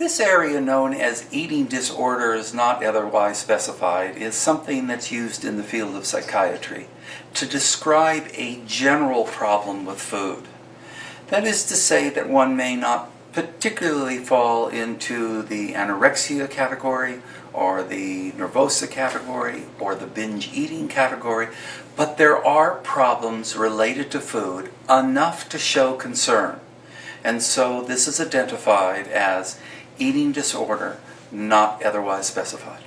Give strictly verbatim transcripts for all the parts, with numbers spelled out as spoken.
This area, known as eating disorders not otherwise specified, is something that's used in the field of psychiatry to describe a general problem with food. That is to say that one may not particularly fall into the anorexia category or the nervosa category or the binge eating category, but there are problems related to food enough to show concern. And so this is identified as eating disorder not otherwise specified.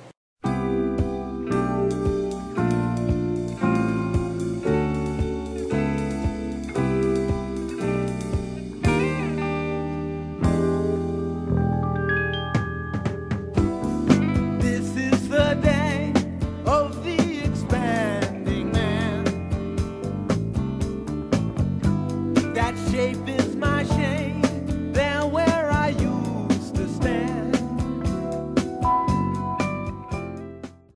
This is the day of the expanding man. That shape is my shape.